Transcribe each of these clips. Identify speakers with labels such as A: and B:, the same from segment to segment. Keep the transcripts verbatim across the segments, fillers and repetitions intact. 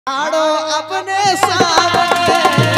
A: आड़ो अपने सामने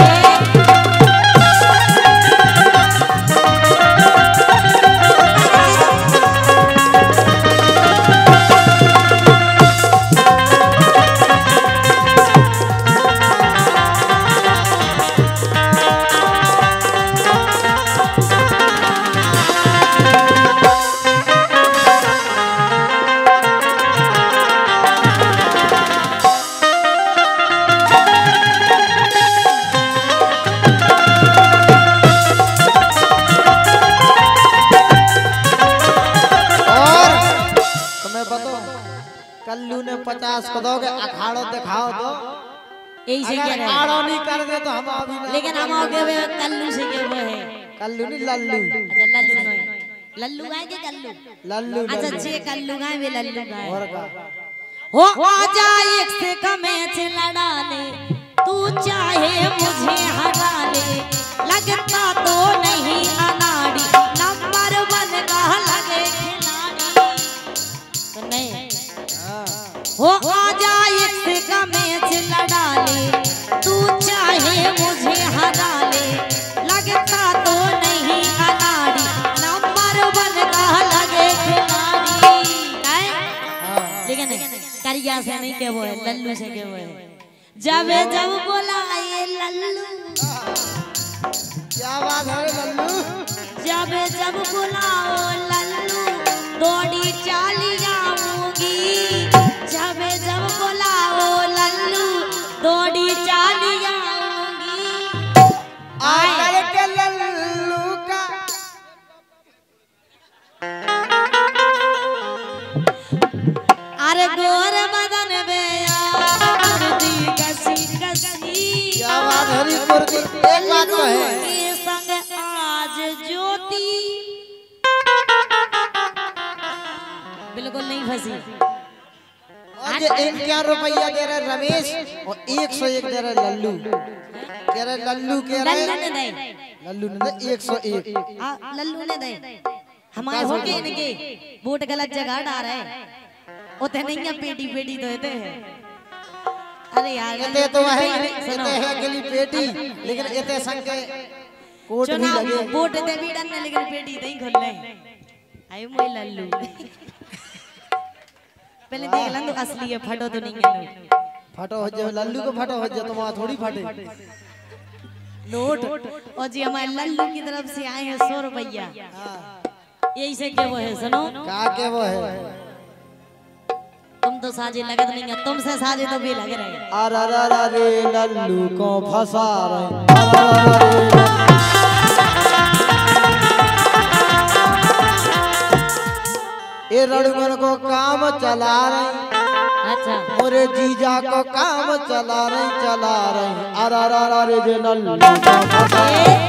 A: कल्लू ने पचास को दोगे अखाड़ो दिखाओ तो
B: यही से
A: अगर अखाड़ो नहीं कर दे तो हम अभी ना
B: लेकिन हम आगे वे कल्लू से के वो है
A: कल्लू नहीं लल्लू
B: अच्छा लल्लू नहीं लल्लू गाय के कल्लू
A: लल्लू
B: अच्छा छे कल्लू गाय वे लल्लू गाय
A: और का
B: हो आजा एक से कमे से लड़ा ले तू चाहे मुझे हरा ले लगता तो नहीं अनाड़ी नंबर वन का लगे खिलाड़ी तो नहीं हो आजा एक से कमे से लड़ा ले तू चाहे मुझे हरा ले लगता तो नहीं अनाड़ी नंबर वन का लगे खिलाड़ी लेकिन करिया से नहीं के वो है लल्लू से के वो है जब जब बोला ये लल्लू
A: क्या बात है लल्लू
B: जब जब बोला ओ लल्लू दौड़ी चाली जाऊंगी जब जब बोला ओ लल्लू दौड़ी चाली जाऊंगी
A: आकर के लल्लू का
B: अरे गोर बदन बे यार दी कसी कसी
A: क्या बात हरी कुर्ती एक बात तो है
B: के संग आज ज्योति बिल्कुल नहीं फंसी
A: आज इक्यावन रुपया दे रहे रमेश और एक सौ एक दे रहे लल्लू कह रहे लल्लू कह रहे
B: लल्लू ने दे
A: लल्लू ने दे एक सौ एक
B: हाँ लल्लू ने दे हमारे होके इनके वोट गलत जगह डाल रहे उते नहीं है पेटी पेटी तो देते हैं अरे यार
A: इते तो है इते है अकेली पेटी लेकिन इते संग के कोट भी लगे
B: वोट दे भी डन लेकिन पेटी नहीं खोल ले आए मोय लल्लू पहले देख लन तो असली है फटो तो नहीं है लोग
A: फटो हो जाए लल्लू को फटो हो जाए तो वहां थोड़ी फटे
B: नोट और जी हमारे लल्लू की तरफ से आए हैं सौ रुपया यही से क्या वो है सुनो
A: का के वो है
B: तुम तो साजे लगत नहीं है तुमसे साजे तो भी लग रहे
A: अरे अरे अरे लल्लू को फंसा रहे ये रणगन को काम चला रहे
B: अच्छा
A: मोरे जीजा को काम चला रहे चला रहे अरे अरे अरे जे लल्लू को फंसा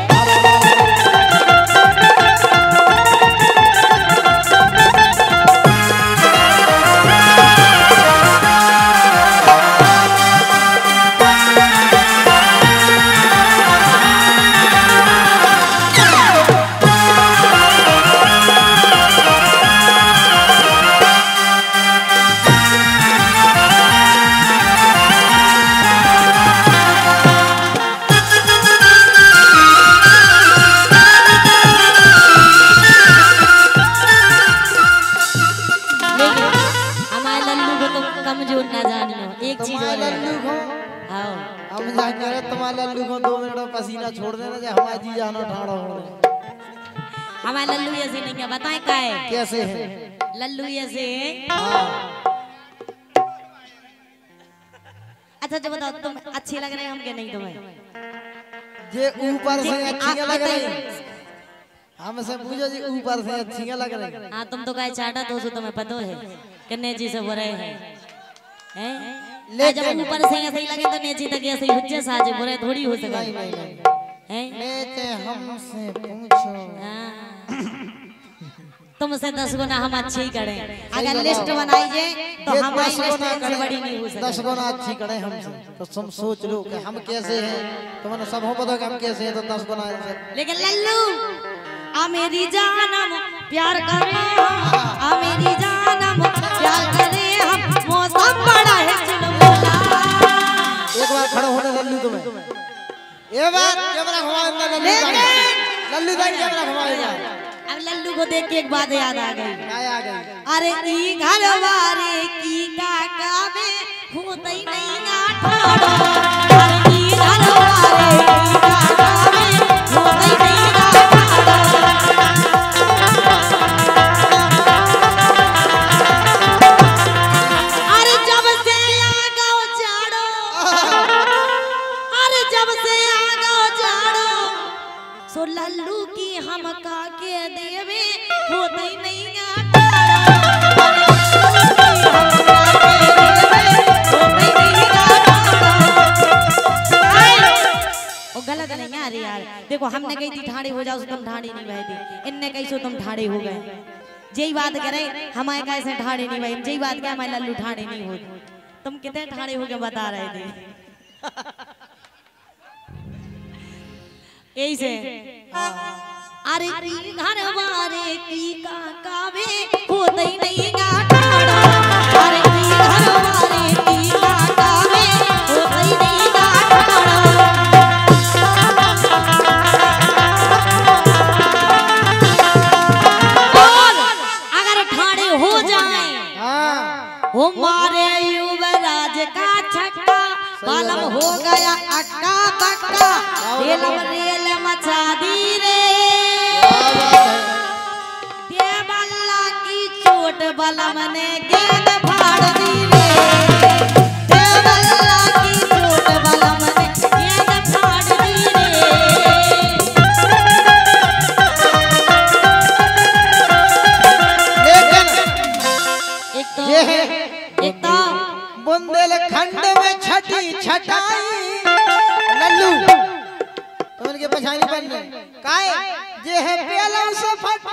A: लल्लू को दो मिनट पसीना छोड़ देना जो हमारा जी जाना ठाड़ा हो
B: हमारा लल्लू ऐसे नहीं क्या बताएं क्या है
A: कैसे है
B: लल्लू ऐसे अच्छा जो बताओ तुम अच्छी लग रहे हैं हम क्या नहीं तुम्हें
A: ये ऊपर से अच्छी लग रही हमसे पूछो जी ऊपर से अच्छी लग रही
B: हाँ तुम तो कहे चाटा दो सौ तुम्हें पता है किन्ने जी से बुरे हैं हैं ले जब ऊपर से ऐसे ही लगे तो नीचे तक ऐसे ही हुज्जे साजे बुरे थोड़ी हो सके
A: नहीं नहीं नहीं हैं लेते हमसे पूछो
B: तुमसे दस गुना हम अच्छी ही करें अगर लिस्ट बनाइए तो हमारी लिस्ट से बड़ी नहीं हो सकती
A: दस गुना अच्छी करें हमसे तो तुम सोच लो कि हम कैसे हैं तुम्हें सब हो पता कि हम कैसे हैं तो दस गुना
B: लेकिन लल्लू आ मेरी जानम प्यार करे आ मेरी जानम प्यार करे हम मौसम बड़ा है चुलबुला
A: पर खड़ा होने लल्लू तुम्हें ये बात कैमरा घुमाएगा लल्लू लल्लू दाई कैमरा घुमाएगा।
B: अब लल्लू को देख के एक बात याद आ गई।
A: क्या आ गई?
B: अरे ई घर वाले की काका में होते ही नहीं ना ठाड़ो। अरे ई घर वाले की काका में होते ही नहीं ना ठाड़ो। अरे जब से आ गओ जाड़ो, अरे जब से आ गओ जाड़ो, सो लल्लू की हम काके देवे होते ही नहीं ना ठाड़ो। गलत नहीं आ रही यार। देखो हमने कही थी ठाड़े हो जाओ, तुम ठाड़े नहीं भाई थी। इनने कही सो तुम ठाड़े हो गए। यही बात करे हमारे कैसे ठाड़े नहीं भाई, यही बात क्या हमारे लल्लू ठाड़े नहीं होते। तुम कितने ठाड़े हो के बता रहे थे। यही से अरे घर वाले की काका में होते ही नहीं ना ठाड़ो। अरे घर वाले की काका में होते ही नहीं ना ठाड़ो। वो मारे युवराज का छक्का बालम हो गया अक्का बक्का। रेलम रेल मचा दी रे, देवल्ला की चोट बलम ने गेंद फाड़ दी रे। देवल्ला की चोट बलम ने गेंद फाड़ दी रे। एक तो
A: ये है
B: एक तो
A: बुंदेलखंड में छठी छटाई लल्लू तो उनके पछाई बन रहे काय ये है पेलों से फट।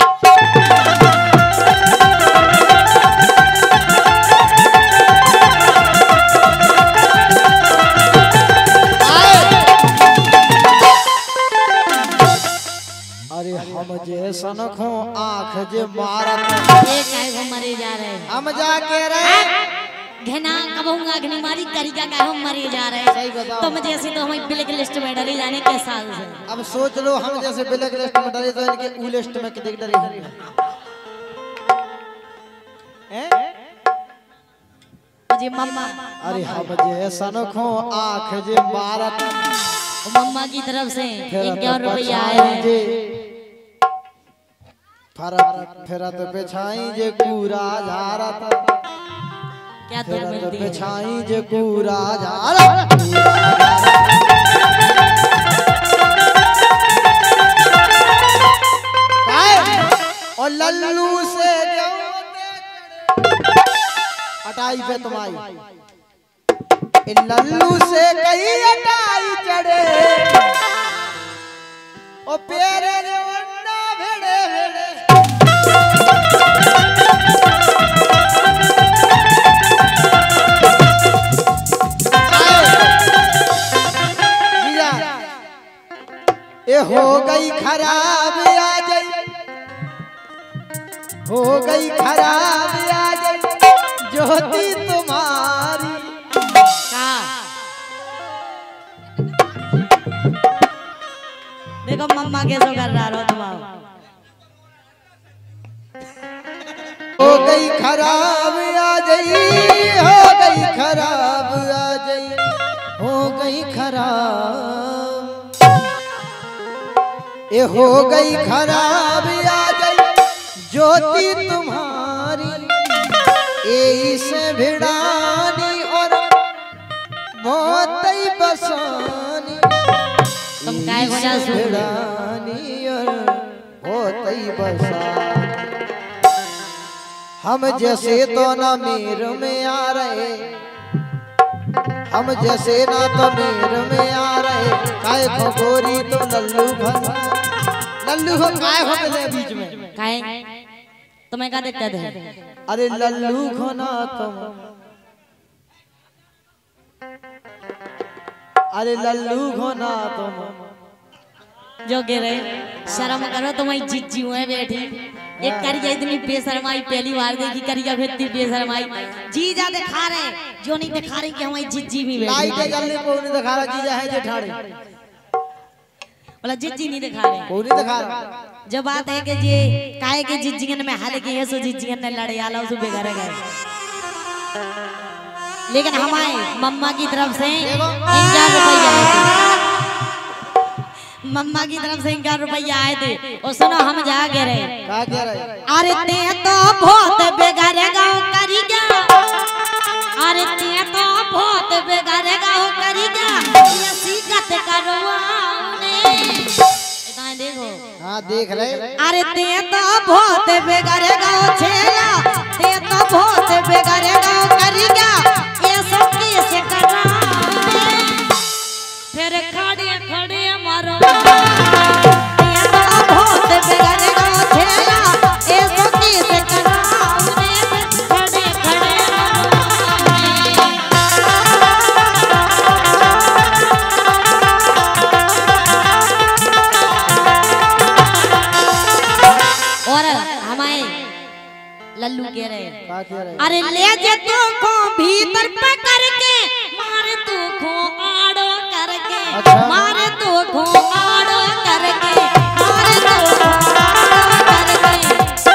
A: अरे हम जे सनखों आँख जे मारत
B: ये काहे को मरे जा रहे हैं।
A: हम जा के रहे
B: घना कबूंगा घनी मारी तरीका का हम मरे जा रहे हैं।
A: सही बताओ।
B: तुम जैसे तो हमें ब्लैक लिस्ट में डले जाने के साल से।
A: अब सोच लो हम जैसे ब्लैक लिस्ट में डरे तो इनके ऊ लिस्ट में कितने डरे होंगे हैं?
B: जी मम्मा
A: अरे हम जे सनखों आँख जे मारत
B: मम्मा की तरफ से इक्यावन रुपया आए हैं।
A: फरत फिरत बिछाई जे कूरा झारत
B: क्या दूर
A: फिरत
B: मिलती है।
A: बिछाई जे कूरा झारत और लल्लू से अटाई पे तुम्हारी लल्लू से कई अटाई चढ़े और पेरे वन्ना भेड़े भेड़े ये हो गई खराब आ जाई, हो गई खराब आ जाई ज्योति तुम्हारी।
B: देखो मम्मा कैसे कर रहा हो तुम।
A: हो गई खराब आ जाई, हो गई खराब आ जाई, हो गई खराब ये हो गई खराब आ जाई ज्योति तुम्हारी। ऐसे भिड़ानी और बहुत ही बसानी
B: तुम काय वजह से
A: भिड़ानी और बहुत ही बसानी। हम जैसे तो ना मेर में आ रहे, हम जैसे ना तो मेर में आ रहे। काय को गोरी तो लल्लू फंसा, लल्लू हो काय हो गए बीच में
B: काय तुम्हें क्या दिक्कत है।
A: अरे लल्लू को ना तुम, अरे लल्लू को ना तुम
B: जो गिरे शर्म करो तुम्हारी जिज्जी हुए बैठी एक करिया इतनी बेशरमाई पहली बार देखी, करिया भी इतनी बेशरमाई। जीजा दिखा रहे जो नहीं दिखा रहे कि हमारी जिज्जी भी बैठी
A: लाइट जल्दी को नहीं दिखा रहा, जीजा है जेठानी
B: बोला जिज्जी नहीं दिखा रहे,
A: को नहीं दिखा रहा।
B: जब बात है कि ये काहे के जिज्जियन में हाल के सो जिज्जियन ने लड़े आला उस बेघर गए। लेकिन हमारे मम्मा की तरफ से इनका रुपया आए थे, मम्मा की तरफ से इनका रुपया आए थे। और सुनो हम जा के रहे
A: क्या कह रहे?
B: अरे ते तो बहुत बेघर गाँव करी गया, अरे ते तो बहुत बेघर गाँव करी गया, ये सीखत करवाने देखो।
A: हाँ देख रहे।
B: अरे ते तो बहुत बेघर गाँव छेला, ते तो बहुत बेघर गाँव करी गया, ये सब कैसे कराने फिर खड़े खड़े मारो। ते तो बहुत बेघर गाँव छेला, ये सब कैसे कराने फिर खड़े खड़े लल्लू कह रहे
A: क्या कह रहे?
B: अरे ले जे तू को भीतर पकड़ के मारे तू को आड़ो करके,
A: अच्छा।
B: मारे तू को आड़ो करके, मारे तू को आड़ो करके।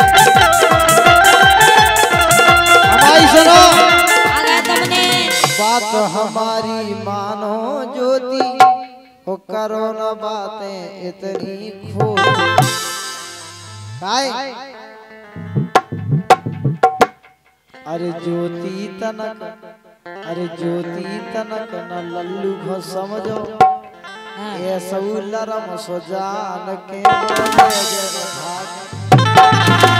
A: हमारी सुनो
B: अगर तुमने
A: बात हमारी मानो ज्योति, वो करो न बातें इतनी खोटी। काय अरे ज्योति तनक, अरे ज्योति तनक न लल्लू घ समझो, ये सब लरम सो जान के भाग।